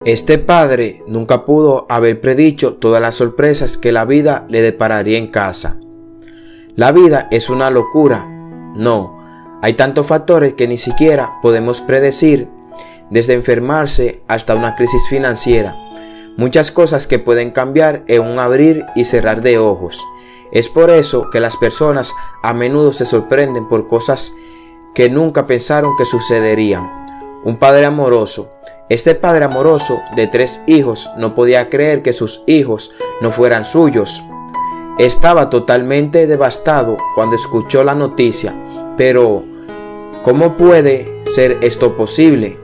Este padre nunca pudo haber predicho todas las sorpresas que la vida le depararía en casa. La vida es una locura. No, hay tantos factores que ni siquiera podemos predecir, desde enfermarse hasta una crisis financiera. Muchas cosas que pueden cambiar en un abrir y cerrar de ojos. Es por eso que las personas a menudo se sorprenden por cosas que nunca pensaron que sucederían. Un padre amoroso. Este padre amoroso de 3 hijos no podía creer que sus hijos no fueran suyos. Estaba totalmente devastado cuando escuchó la noticia. Pero, ¿cómo puede ser esto posible?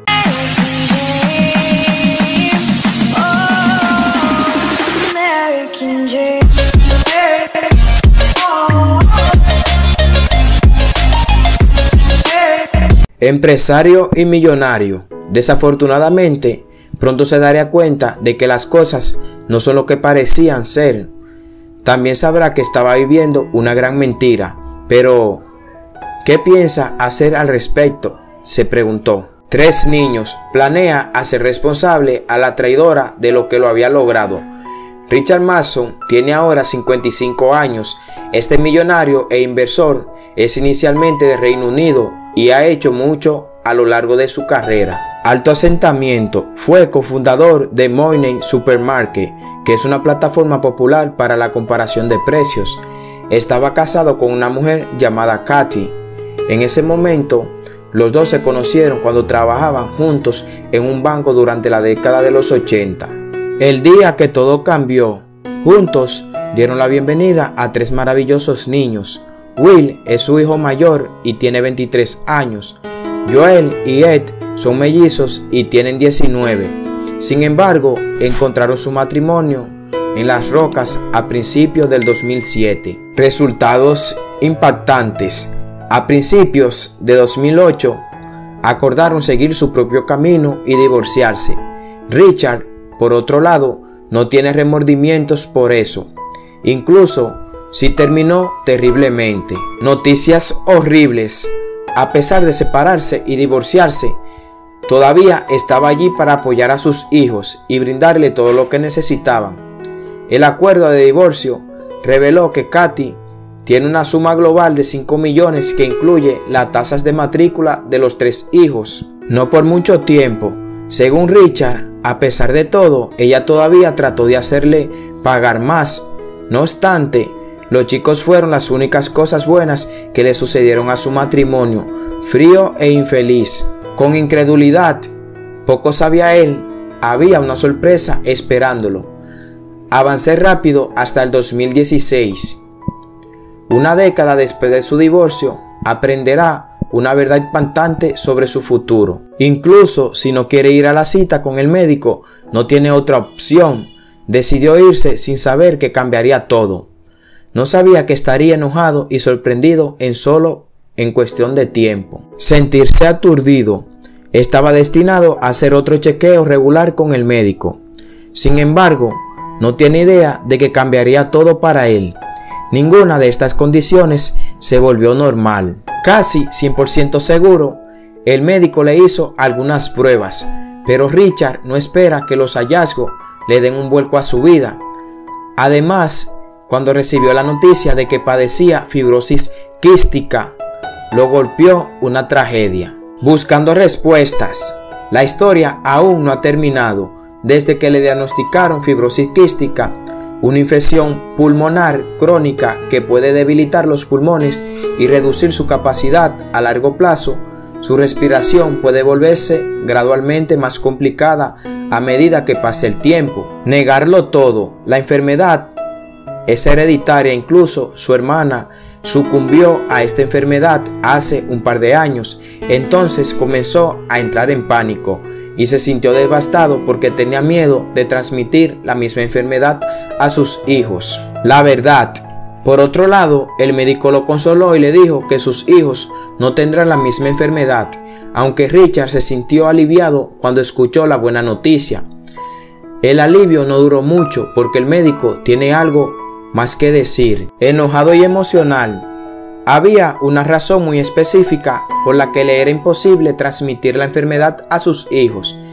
Empresario y millonario. Desafortunadamente, pronto se daría cuenta de que las cosas no son lo que parecían ser. También sabrá que estaba viviendo una gran mentira. Pero, ¿qué piensa hacer al respecto?, se preguntó. 3 niños. Planea hacer responsable a la traidora de lo que lo había logrado. Richard Mason tiene ahora 55 años. Este millonario e inversor es inicialmente de Reino Unido y ha hecho mucho a lo largo de su carrera. Alto asentamiento. Fue cofundador de Money Supermarket, que es una plataforma popular para la comparación de precios. Estaba casado con una mujer llamada Katy. En ese momento, los dos se conocieron cuando trabajaban juntos en un banco durante la década de los 80. El día que todo cambió, juntos dieron la bienvenida a 3 maravillosos niños. Will es su hijo mayor y tiene 23 años. Joel y Ed son mellizos y tienen 19. Sin embargo, encontraron su matrimonio en las rocas a principios del 2007. Resultados impactantes. A principios de 2008, acordaron seguir su propio camino y divorciarse. Richard, por otro lado, no tiene remordimientos por eso. Incluso si terminó terriblemente. Noticias horribles. A pesar de separarse y divorciarse, todavía estaba allí para apoyar a sus hijos y brindarle todo lo que necesitaban. El acuerdo de divorcio reveló que Katy tiene una suma global de 5 millones que incluye las tasas de matrícula de los 3 hijos. No por mucho tiempo. Según Richard, a pesar de todo, ella todavía trató de hacerle pagar más. No obstante, los chicos fueron las únicas cosas buenas que le sucedieron a su matrimonio, frío e infeliz. Con incredulidad, poco sabía él, había una sorpresa esperándolo. Avancé rápido hasta el 2016. Una década después de su divorcio, aprenderá una verdad impactante sobre su futuro. Incluso si no quiere ir a la cita con el médico, no tiene otra opción. Decidió irse sin saber que cambiaría todo. No sabía que estaría enojado y sorprendido en cuestión de tiempo. Sentirse aturdido. Estaba destinado a hacer otro chequeo regular con el médico. Sin embargo, no tiene idea de que cambiaría todo para él. Ninguna de estas condiciones se volvió normal. Casi 100% seguro, el médico le hizo algunas pruebas, pero Richard no espera que los hallazgos le den un vuelco a su vida. Además, cuando recibió la noticia de que padecía fibrosis quística, lo golpeó una tragedia. Buscando respuestas. La historia aún no ha terminado. Desde que le diagnosticaron fibrosis quística, una infección pulmonar crónica que puede debilitar los pulmones y reducir su capacidad a largo plazo, su respiración puede volverse gradualmente más complicada a medida que pase el tiempo. Negarlo todo. La enfermedad es hereditaria. Incluso su hermana sucumbió a esta enfermedad hace un par de años. Entonces comenzó a entrar en pánico y se sintió devastado porque tenía miedo de transmitir la misma enfermedad a sus hijos. La verdad. Por otro lado, el médico lo consoló y le dijo que sus hijos no tendrán la misma enfermedad, aunque Richard se sintió aliviado cuando escuchó la buena noticia. El alivio no duró mucho porque el médico tiene algo más que decir. Enojado y emocional. Había una razón muy específica por la que le era imposible transmitir la enfermedad a sus hijos.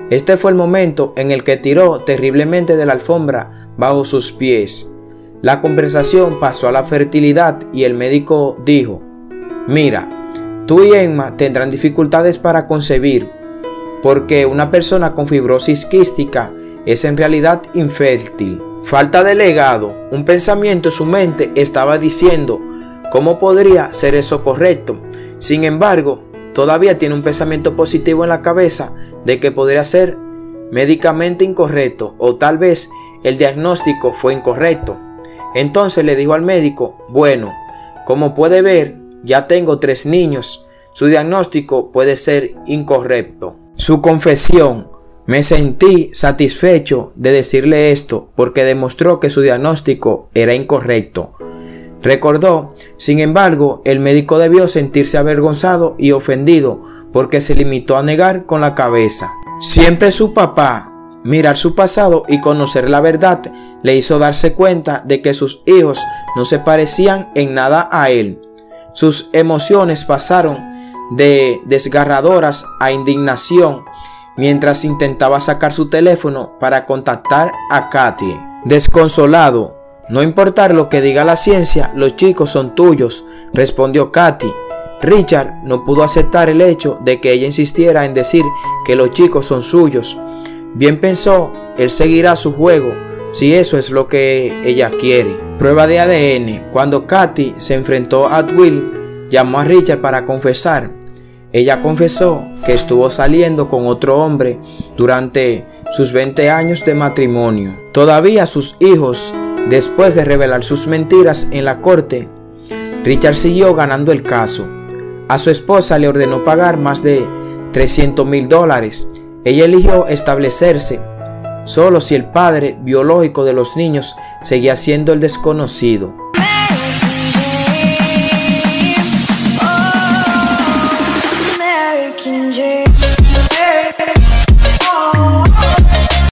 Este fue el momento en el que tiró terriblemente de la alfombra bajo sus pies. La conversación pasó a la fertilidad y el médico dijo: mira, tú y Emma tendrán dificultades para concebir, porque una persona con fibrosis quística es en realidad infértil. Falta de legado. Un pensamiento en su mente estaba diciendo: ¿cómo podría ser eso correcto? Sin embargo, todavía tiene un pensamiento positivo en la cabeza de que podría ser médicamente incorrecto, o tal vez el diagnóstico fue incorrecto. Entonces le dijo al médico: bueno, como puede ver, ya tengo 3 niños. Su diagnóstico puede ser incorrecto. Su confesión: me sentí satisfecho de decirle esto porque demostró que su diagnóstico era incorrecto. Recordó, sin embargo, el médico debió sentirse avergonzado y ofendido porque se limitó a negar con la cabeza. Siempre su papá, mirar su pasado y conocer la verdad, le hizo darse cuenta de que sus hijos no se parecían en nada a él. Sus emociones pasaron de desgarradoras a indignación mientras intentaba sacar su teléfono para contactar a Katy. Desconsolado: no importar lo que diga la ciencia, los chicos son tuyos, respondió Katy. Richard no pudo aceptar el hecho de que ella insistiera en decir que los chicos son suyos. Bien pensó, él seguirá su juego si eso es lo que ella quiere. Prueba de ADN. Cuando Katy se enfrentó a Will, llamó a Richard para confesar. Ella confesó que estuvo saliendo con otro hombre durante sus 20 años de matrimonio. Todavía sus hijos, después de revelar sus mentiras en la corte, Richard siguió ganando el caso. A su esposa le ordenó pagar más de $300,000. Ella eligió establecerse solo si el padre biológico de los niños seguía siendo el desconocido. American dream.